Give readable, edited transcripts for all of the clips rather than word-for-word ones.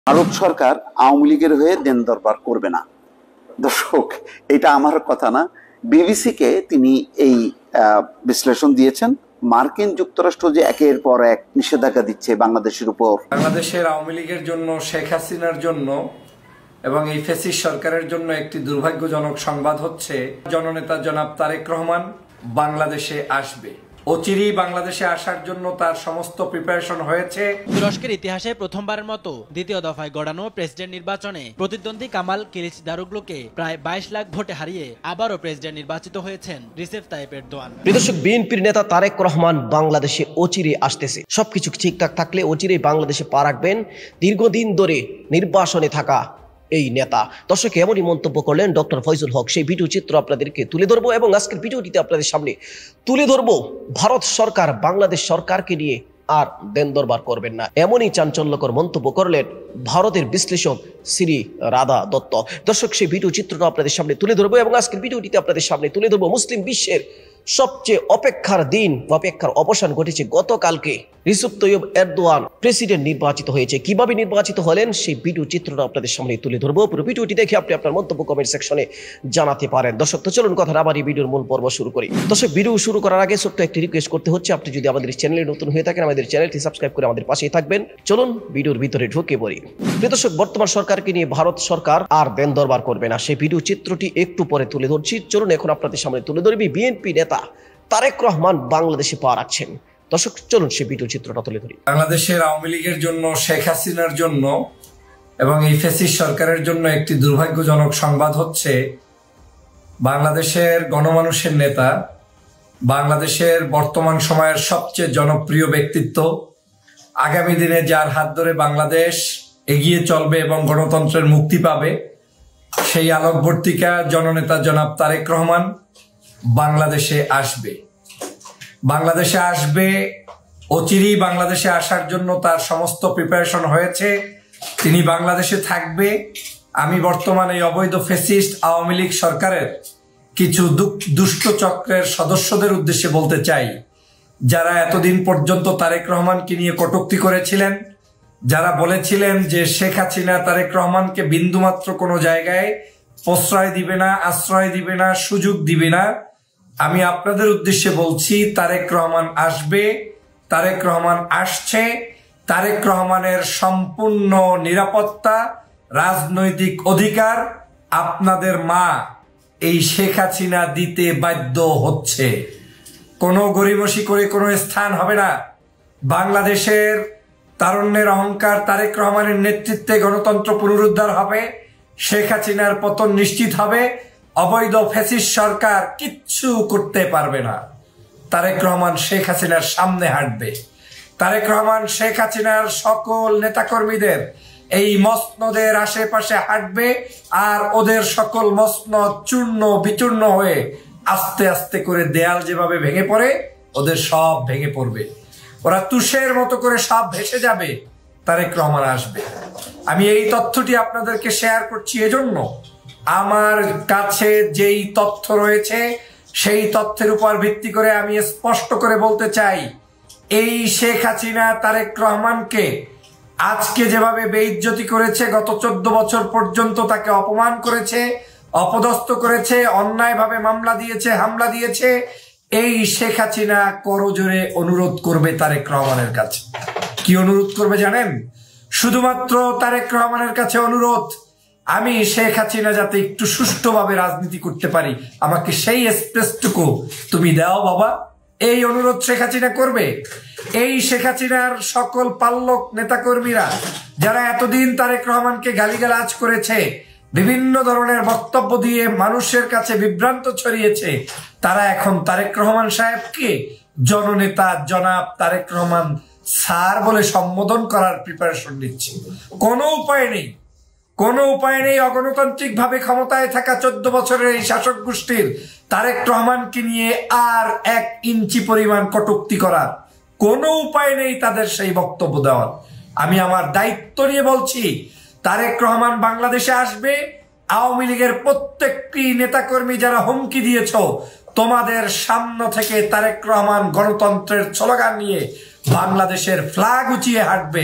ভারত সরকার আওয়ামী লীগের হয়ে দেন দরবার করবে না। দর্শক, এটা আমার কথা না, বিবিসিকে তিনি এই বিশ্লেষণ দিয়েছেন। মার্কিন যুক্তরাষ্ট্র যে একের পর এক নিষেধাজ্ঞা দিচ্ছে বাংলাদেশের উপর, বাংলাদেশের আওয়ামী লীগের জন্য, শেখ হাসিনার জন্য এবং এই ফ্যাসিস্ট সরকারের জন্য একটি দুর্ভাগ্যজনক সংবাদ হচ্ছে, জননেতা জনাব তারেক রহমান বাংলাদেশে আসবে। অচিরেই বাংলাদেশে আসার জন্য তার সমস্ত প্রিপারেশন হয়েছে। তুরস্কের ইতিহাসে প্রথমবারের মতো দ্বিতীয় দফায় গড়ানো প্রেসিডেন্ট নির্বাচনে প্রতিদ্বন্দ্বী কামাল কিলিচদারোগ্লুকে প্রায় 22 লাখ ভোটে হারিয়ে আবারও প্রেসিডেন্ট নির্বাচিত হয়েছেন রিসেপ তাইয়েপ এরদোয়ান। দর্শক, বিএনপির নেতা তারেক রহমান বাংলাদেশে অচিরে আসতেছে। সবকিছু ঠিকঠাক থাকলে অচিরেই বাংলাদেশে পা রাখবেন দীর্ঘদিন ধরে নির্বাসনে থাকা এই নেতা। দর্শক, এমনই মন্তব্য করলেন ডক্টর ফয়জুল হক। সেই ভিডিও চিত্র আপনাদেরকে তুলে ধরবো এবং আজকের ভিডিওটিতে আপনাদের সামনে তুলে ধরবো ভারত সরকার বাংলাদেশ সরকারকে নিয়ে আর দেন দরবার করবেন না, এমনই চাঞ্চল্যকর মন্তব্য করলেন ভারতের বিশ্লেষক শ্রী রাধা দত্ত। দর্শক, সেই ভিডিও চিত্রটা আপনাদের সামনে তুলে ধরবো এবং আজকের ভিডিওটিতে আপনাদের সামনে তুলে ধরবো মুসলিম বিশ্বের সবচেয়ে অপেক্ষার দিন, অপেক্ষার অবসান ঘটেছে গতকালকে। রিসেপ তাইয়েপ এরদোয়ান প্রেসিডেন্ট নির্বাচিত হয়েছে। কিভাবে নির্বাচিত হলেন সেই ভিডিও চিত্রটা আপনাদের সামনে তুলে ধরবো। পুরো ভিডিওটি দেখে আপনি আপনার মন্তব্য কমেন্ট সেকশনে জানাতে পারেন। দর্শক, তো চলুন কথা না বাড়িয়ে ভিডিওর মূল পর্ব শুরু করি। দর্শক, ভিডিও শুরু করার আগে ছোট্ট একটি রিকোয়েস্ট করতে হচ্ছে, আপনি যদি আমাদের চ্যানেলে নতুন হয়ে থাকেন আমাদের চ্যানেলটি সাবস্ক্রাইব করে আমাদের পাশেই থাকবেন। চলুন ভিডিওর ভিতরে ঢুকে পড়ি। দর্শক, বর্তমান সরকারকে নিয়ে ভারত সরকার আর দেন দরবার করবে না, সেই ভিডিও চিত্রটি একটু পরে তুলে ধরছি। চলুন এখন আপনাদের সামনে তুলে ধরবি বিএনপি নেতা তারেক রহমান বাংলাদেশে পা রাখছেন। দর্শক, চলুন সেই ভিডিও চিত্রটা তুলে ধরি। বাংলাদেশের আওয়ামী লীগের জন্য, শেখ হাসিনার জন্য এবং এই ফ্যাসিস্ট সরকারের জন্য একটি দুর্ভাগ্যজনক সংবাদ হচ্ছে, বাংলাদেশের গণমানুষের নেতা, বাংলাদেশের বর্তমান সময়ের সবচেয়ে জনপ্রিয় ব্যক্তিত্ব, আগামী দিনে যার হাত ধরে বাংলাদেশ এগিয়ে চলবে এবং গণতন্ত্রের মুক্তি পাবে, সেই আলোকবর্তিকা জননেতা জনাব তারেক রহমান বাংলাদেশে আসবে। বাংলাদেশে আসবে, অচিরেই বাংলাদেশে আসার জন্য তার সমস্ত প্রিপারেশন হয়েছে। তিনি বাংলাদেশে থাকবে। আমি বর্তমানে এই অবৈধ ফ্যাসিস্ট আওয়ামী লীগ সরকারের কিছু দুষ্ট চক্রের সদস্যদের উদ্দেশ্যে বলতে চাই, যারা এতদিন পর্যন্ত তারেক রহমানকে নিয়ে কটূক্তি করেছিলেন, যারা বলেছিলেন যে শেখ হাসিনা তারেক রহমানকে বিন্দুমাত্র কোনো জায়গায় প্রশ্রয় দিবে না, আশ্রয় দিবে না, সুযোগ দিবে না। আমি আপনাদের উদ্দেশ্যে বলছি, তারেক রহমান আসবে, তারেক রহমান আসছে। তারেক রহমানের সম্পূর্ণ নিরাপত্তা, রাজনৈতিক অধিকার আপনাদের মা এই শেখ হাসিনা দিতে বাধ্য হচ্ছে। কোনো গরিমসি করে কোনো স্থান হবে না। বাংলাদেশের তারুণ্যের অহংকার তারেক রহমানের নেতৃত্বে গণতন্ত্র পুনরুদ্ধার হবে, শেখ হাসিনার পতন নিশ্চিত হবে। অবৈধ ফ্যাসিস্ট সরকার কিচ্ছু করতে পারবে না। তারেক রহমান শেখ হাসিনার সামনে হাঁটবে। তারেক রহমান শেখ হাসিনার সকল নেতাকর্মীদের এই মসনদের আশেপাশে হাঁটবে, আর ওদের সকল মসনদ চূর্ণ বিচূর্ণ হয়ে আস্তে আস্তে করে দেয়াল যেভাবে ভেঙে পড়ে, ওদের সব ভেঙে পড়বে। ওরা তুষের মতো করে সব ভেসে যাবে। তারেক রহমান আসবে। আমি এই তথ্যটি আপনাদেরকে শেয়ার করছি এজন্য, আমার কাছে যেই তথ্য রয়েছে সেই তথ্যের উপর ভিত্তি করে আমি স্পষ্ট করে বলতে চাই, এই শেখ হাসিনা তারেক রহমানকে আজকে যেভাবে বেইজ্জতি করেছে, গত 14 বছর পর্যন্ত তাকে অপমান করেছে, অপদস্থ করেছে, অন্যায়ভাবে মামলা দিয়েছে, হামলা দিয়েছে, এই শেখ হাসিনা করজোরে অনুরোধ করবে তারেক রহমানের কাছে। কি অনুরোধ করবে জানেন? শুধুমাত্র তারেক রহমানের কাছে অনুরোধ, আমি শেখ হাসিনা যাতে একটু সুষ্ঠুভাবে রাজনীতি করতে পারি, আমাকে সেই স্পেসটুকু তুমি দাও বাবা। এই অনুরোধ শেখ হাসিনা করবে। এই শেখ হাসিনার সকল পাল্লক নেতাকর্মীরা যারা এতদিন তারেক রহমানকে গালিগালাজ করেছে, বিভিন্ন ধরনের বক্তব্য দিয়ে মানুষের কাছে বিভ্রান্ত ছড়িয়েছে, তারা এখন তারেক রহমান সাহেবকে জননেতা জনাব তারেক রহমান স্যার বলে সম্বোধন করার প্রিপারেশন নিচ্ছে। কোনো উপায় নেই, কোনো উপায় নেই অগণতান্ত্রিক ভাবে ক্ষমতায় থাকা 14 বছরের এই শাসক গোষ্ঠীর তারেক রহমানকে নিয়ে আর 1 ইঞ্চি পরিমাণ কটূক্তি করার। কোনো উপায় নেই তাদের সেই বক্তব্য দেওয়ার। আমি আমার দায়িত্ব নিয়ে বলছি, তারেক রহমান বাংলাদেশে আসবে। আওয়ামী লীগের প্রত্যেকটি নেতাকর্মী যারা হুমকি দিয়েছ, তোমাদের সামনে থেকে তারেক রহমান গণতন্ত্রের স্লোগান নিয়ে বাংলাদেশের ফ্ল্যাগ উঁচিয়ে হাঁটবে।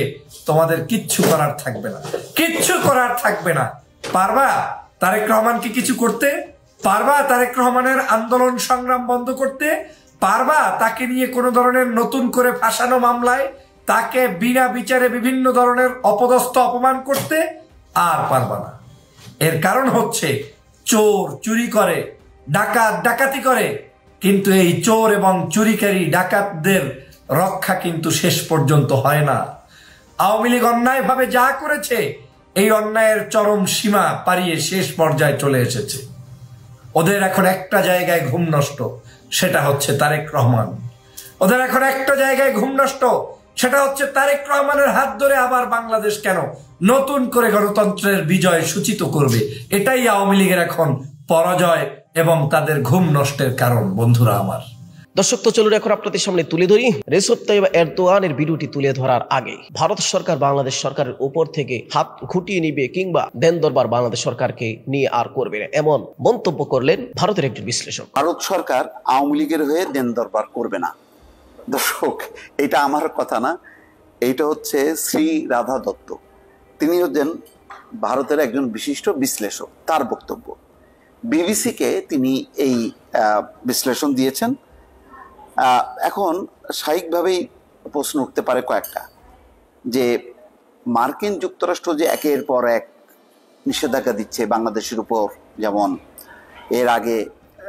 তোমাদের কিচ্ছু করার থাকবে না, কিচ্ছু করার থাকবে না। পারবা তারেক রহমানকে কিছু করতে? পারবা তারেক রহমানের আন্দোলন সংগ্রাম বন্ধ করতে? পারবা তাকে নিয়ে কোনো ধরনের নতুন করে ফাঁসানো মামলায় তাকে বিনা বিচারে বিভিন্ন ধরনের অপদস্থ অপমান করতে? আর পারবা না। এর কারণ হচ্ছে চোর চুরি করে, ডাকাত ডাকাতি করে, কিন্তু এই চোর এবং চুরিকারী ডাকাতদের রক্ষা কিন্তু শেষ পর্যন্ত হয় না। আওয়ামী লীগ অন্যায়ভাবে যা করেছে, এই অন্যায়ের চরম সীমা পারিয়ে শেষ পর্যায়ে চলে এসেছে। ওদের এখন একটা জায়গায় ঘুম নষ্ট, সেটা হচ্ছে তারেক রহমান। ওদের এখন একটা জায়গায় ঘুম নষ্ট, সেটা হচ্ছে তারেক রহমানের হাত ধরে আবার বাংলাদেশ কেন নতুন করে গণতন্ত্রের বিজয় সূচিত করবে। এটাই আওয়ামী লীগের এখন পরাজয় এবং তাদের ঘুম নষ্টের কারণ। বন্ধুরা আমার, দর্শক, তো চলুন এখন আপনাদের সামনে তুলে ধরি রেসেপ তাইয়্যিব এরদোয়ানের ভিডিওটি তুলে ধরার আগে ভারত সরকার বাংলাদেশ সরকারের উপর থেকে হাত খুঁটিয়ে নিবে কিংবা দেন দরবার বাংলাদেশ সরকারকে নিয়ে আর করবে না, এমন মন্তব্য করলেন ভারতের একজন বিশ্লেষক। ভারত সরকার আওয়ামী লীগের হয়ে দেন দরবার করবে না। দর্শক, এটা আমার কথা না, এইটা হচ্ছে শ্রী রাধা দত্ত, তিনি হচ্ছেন ভারতের একজন বিশিষ্ট বিশ্লেষক। তার বক্তব্য বিবিসিকে তিনি এই বিশ্লেষণ দিয়েছেন। এখন স্বাভাবিকভাবেই প্রশ্ন উঠতে পারে কয়েকটা, যে মার্কিন যুক্তরাষ্ট্র যে একের পর এক নিষেধাজ্ঞা দিচ্ছে বাংলাদেশের উপর, যেমন এর আগে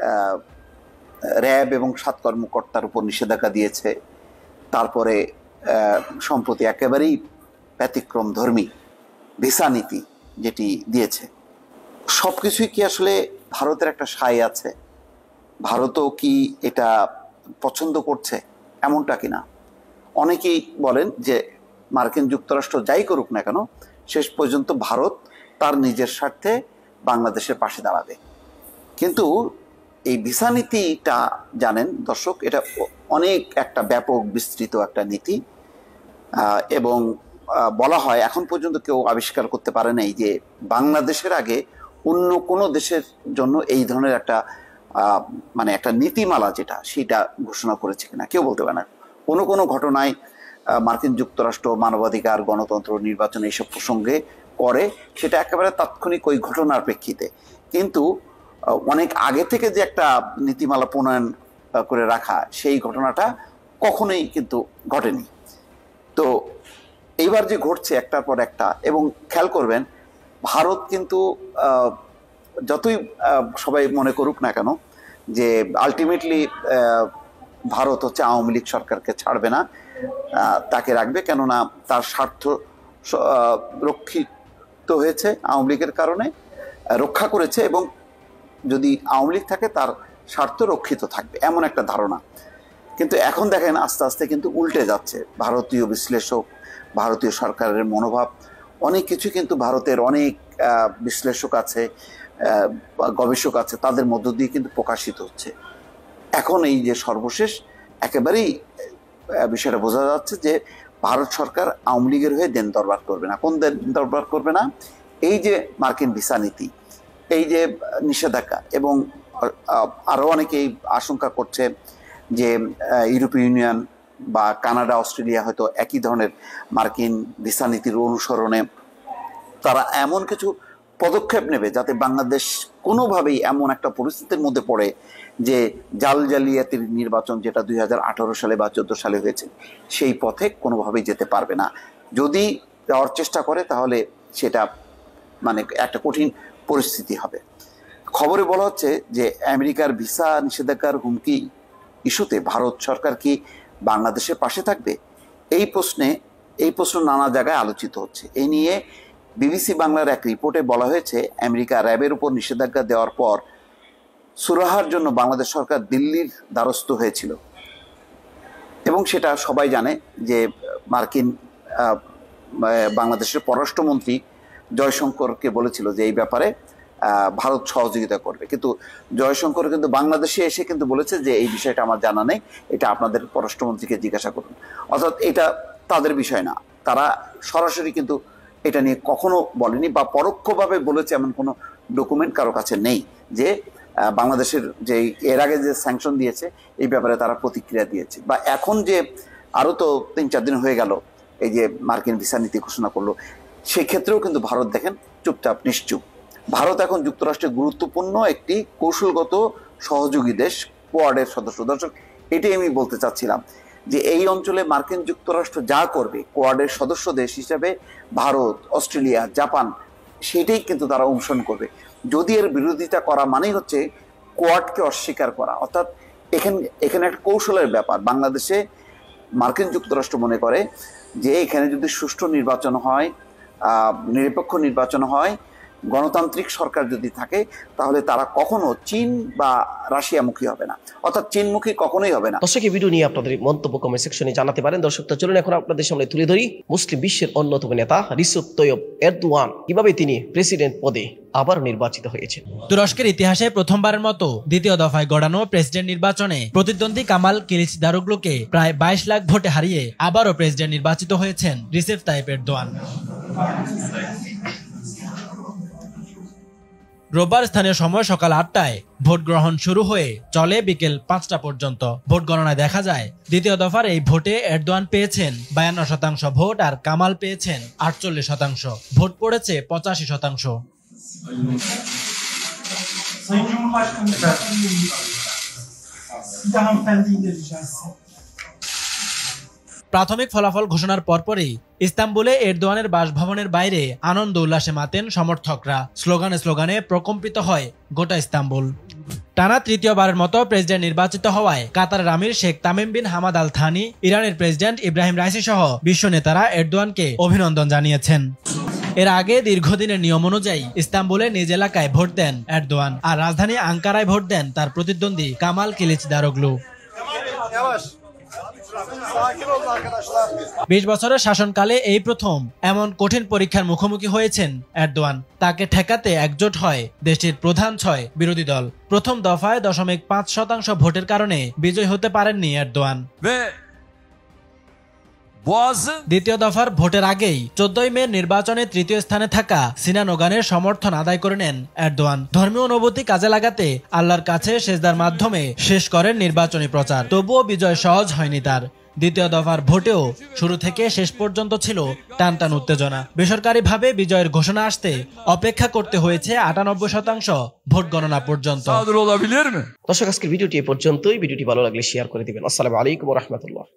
র্যাব এবং 7 কর্মকর্তার উপর নিষেধাজ্ঞা দিয়েছে, তারপরে সম্প্রতি একেবারেই ব্যতিক্রম ধর্মী ভিসা নীতি যেটি দিয়েছে, সব কিছুই কি আসলে ভারতের একটা সায় আছে? ভারতও কি এটা পছন্দ করছে এমনটা কিনা? অনেকেই বলেন যে মার্কিন যুক্তরাষ্ট্র যাই করুক না কেন, শেষ পর্যন্ত ভারত তার নিজের স্বার্থে বাংলাদেশের পাশে দাঁড়াবে। কিন্তু এই ভিসা নীতিটা জানেন দর্শক, এটা অনেক একটা ব্যাপক বিস্তৃত একটা নীতি, এবং বলা হয় এখন পর্যন্ত কেউ আবিষ্কার করতে পারে নাই যে বাংলাদেশের আগে অন্য কোনো দেশের জন্য এই ধরনের একটা মানে একটা নীতিমালা যেটা সেটা ঘোষণা করেছে কিনা কেউ বলতে পারে না। কোনো কোনো ঘটনায় মার্কিন যুক্তরাষ্ট্র মানবাধিকার, গণতন্ত্র, নির্বাচন এইসব প্রসঙ্গে করে, সেটা একেবারে তাৎক্ষণিক ওই ঘটনার প্রেক্ষিতে। কিন্তু অনেক আগে থেকে যে একটা নীতিমালা প্রণয়ন করে রাখা, সেই ঘটনাটা কখনোই কিন্তু ঘটেনি। তো এইবার যে ঘটছে একটার পর একটা, এবং খেয়াল করবেন ভারত কিন্তু যতই সবাই মনে করুক না কেন যে আলটিমেটলি ভারত হচ্ছে আওয়ামী লীগ সরকারকে ছাড়বে না, তাকে রাখবে, কেননা তার স্বার্থ রক্ষিত হয়েছে আওয়ামী লীগের কারণে, রক্ষা করেছে, এবং যদি আওয়ামী লীগ থাকে তার স্বার্থ রক্ষিত থাকবে, এমন একটা ধারণা। কিন্তু এখন দেখেন আস্তে আস্তে কিন্তু উল্টে যাচ্ছে। ভারতীয় বিশ্লেষক, ভারতীয় সরকারের মনোভাব, অনেক কিছু কিন্তু ভারতের অনেক বিশ্লেষক আছে, গবেষক আছে, তাদের মধ্য দিয়ে কিন্তু প্রকাশিত হচ্ছে। এখন এই যে সর্বশেষ একেবারেই বিষয়টা বোঝা যাচ্ছে যে ভারত সরকার আওয়ামী লীগের হয়ে দেন দরবার করবে না। কোন দেন দরবার করবে না? এই যে মার্কিন ভিসা নীতি, এই যে নিষেধাজ্ঞা, এবং আরও অনেকেই আশঙ্কা করছে যে ইউরোপীয় ইউনিয়ন বা কানাডা, অস্ট্রেলিয়া হয়তো একই ধরনের মার্কিন ভিসা নীতির অনুসরণে তারা এমন কিছু পদক্ষেপ নেবে যাতে বাংলাদেশ কোনোভাবেই এমন একটা পরিস্থিতির মধ্যে পড়ে যে জালিয়াতির নির্বাচন যেটা 2018 সালে বা 14 সালে হয়েছে, সেই পথে কোনোভাবেই যেতে পারবে না। যদি যাওয়ার চেষ্টা করে তাহলে সেটা মানে একটা কঠিন পরিস্থিতি হবে। খবরে বলা হচ্ছে যে আমেরিকার ভিসা নিষেধাজ্ঞার হুমকি ইস্যুতে ভারত সরকার কি বাংলাদেশের পাশে থাকবে? এই প্রশ্ন নানা জায়গায় আলোচিত হচ্ছে। এই নিয়ে বিবিসি বাংলার এক রিপোর্টে বলা হয়েছে, আমেরিকা র্যাবের উপর নিষেধাজ্ঞা দেওয়ার পর সুরাহার জন্য বাংলাদেশ সরকার দিল্লির দ্বারস্থ হয়েছিল, এবং সেটা সবাই জানে যে মার্কিন বাংলাদেশের পররাষ্ট্রমন্ত্রী জয়শঙ্করকে বলেছিল যে এই ব্যাপারে ভারত সহযোগিতা করবে। কিন্তু জয়শঙ্কর কিন্তু বাংলাদেশে এসে কিন্তু বলেছে যে এই বিষয়টা আমার জানা নেই, এটা আপনাদের পররাষ্ট্রমন্ত্রীকে জিজ্ঞাসা করুন। অর্থাৎ এটা তাদের বিষয় না, তারা সরাসরি কিন্তু এটা নিয়ে কখনো বলেনি, বা পরোক্ষভাবে বলেছে এমন কোনো ডকুমেন্ট কারো কাছে নেই যে বাংলাদেশের যে এর আগে যে স্যাংশন দিয়েছে এই ব্যাপারে তারা প্রতিক্রিয়া দিয়েছে। বা এখন যে আরও তো 3-4 দিন হয়ে গেল এই যে মার্কিন ভিসা নীতি ঘোষণা করলো, সেক্ষেত্রেও কিন্তু ভারত দেখেন চুপচাপ নিশ্চুপ। ভারত এখন যুক্তরাষ্ট্রের গুরুত্বপূর্ণ একটি কৌশলগত সহযোগী দেশ, কোয়াডের সদস্য। দর্শক, এটাই আমি বলতে চাচ্ছিলাম যে এই অঞ্চলে মার্কিন যুক্তরাষ্ট্র যা করবে কোয়াডের সদস্য দেশ হিসেবে ভারত, অস্ট্রেলিয়া, জাপান, সেটাই কিন্তু তারা অনুসরণ করবে। যদি এর বিরোধিতা করা মানেই হচ্ছে কোয়াডকে অস্বীকার করা, অর্থাৎ এখানে একটা কৌশলের ব্যাপার। বাংলাদেশে মার্কিন যুক্তরাষ্ট্র মনে করে যে এখানে যদি সুষ্ঠু নির্বাচন হয়, নিরপেক্ষ নির্বাচন হয়, গণতান্ত্রিক সরকার যদি থাকে, তাহলে তারা কখনো চীন বা রাশিয়ামুখী হবে না, অর্থাৎ চীনমুখী কখনোই হবে না। দর্শক, এই ভিডিও নিয়ে আপনাদের মন্তব্য কমেন্ট সেকশনে জানাতে পারেন। দর্শক, তো চলুন এখন আপনাদের সামনে তুলে ধরি মুসলিম বিশ্বের অন্যতম নেতা রিসেপ তাইয়্যিপ এরদোয়ান, কিভাবে তিনি প্রেসিডেন্ট পদে আবার নির্বাচিত হয়েছেন। তুরস্কের ইতিহাসে প্রথমবারের মতো দ্বিতীয় দফায় গড়ানো প্রেসিডেন্ট নির্বাচনে প্রতিদ্বন্দ্বী কামাল কিলিচদারোগলুকে প্রায় 22 লাখ ভোটে হারিয়ে আবারও প্রেসিডেন্ট নির্বাচিত হয়েছেন রিসেপ তাইয়্যিপ এরদোয়ান। রোববার স্থানীয় সময় সকাল 8টায় ভোট গ্রহণ শুরু হয়ে চলে বিকেল 5টা পর্যন্ত। ভোট গণনায় দেখা যায় দ্বিতীয় দফার এই ভোটে এরদোয়ান পেয়েছেন 52% ভোট আর কামাল পেয়েছেন 48%। ভোট পড়েছে 85%। প্রাথমিক ফলাফল ঘোষণার পরপরই ইস্তাম্বুলে এরদোয়ানের বাসভবনের বাইরে আনন্দ উল্লাসে মাতেন সমর্থকরা। স্লোগানে স্লোগানে প্রকম্পিত হয় গোটা ইস্তাম্বুল। টানা তৃতীয়বারের মতো প্রেসিডেন্ট নির্বাচিত হওয়ায় কাতারের আমির Sheikh Tamim bin Hamad Al Thani, ইরানের প্রেসিডেন্ট ইব্রাহিম রাইসি সহ বিশ্ব নেতারা এরদোয়ানকে অভিনন্দন জানিয়েছেন। এর আগে দীর্ঘদিনের নিয়ম অনুযায়ী ইস্তাম্বুলে নিজ এলাকায় ভোট দেন এরদোয়ান, আর রাজধানী আঙ্কারায় ভোট দেন তার প্রতিদ্বন্দ্বী কামাল কিলিচদারোগলু। 20 বছরের শাসনকালে এই প্রথম এমন কঠিন পরীক্ষার মুখোমুখি হয়েছেন এরদোয়ান। তাকে ঠেকাতে একজোট হয় দেশটির প্রধান 6 বিরোধী দল। প্রথম দফায় 0.5% ভোটের কারণে বিজয় হতে পারেননি এরদোয়ান। দ্বিতীয় দফার ভোটের আগেই 14 মে নির্বাচনে তৃতীয় স্থানে থাকা সিনান ওগানের সমর্থন আদায় করে নেন এরদোয়ান। ধর্মীয় অনুভূতি কাজে লাগাতে আল্লাহর কাছে সেজদার মাধ্যমে শেষ করেন নির্বাচনী প্রচার। তবুও বিজয় সহজ হয়নি তার। দ্বিতীয় দফার ভোটেও শুরু থেকে শেষ পর্যন্ত ছিল টানটান উত্তেজনা। বেসরকারিভাবে বিজয়ের ঘোষণা আসতে অপেক্ষা করতে হয়েছে 98% ভোট গণনা পর্যন্ত। দর্শক, আজকের ভিডিওটি এ পর্যন্তই। ভিডিওটি ভালো লাগলে শেয়ার করে দিবেন। আসসালামু আলাইকুম ওয়া রাহমাতুল্লাহ।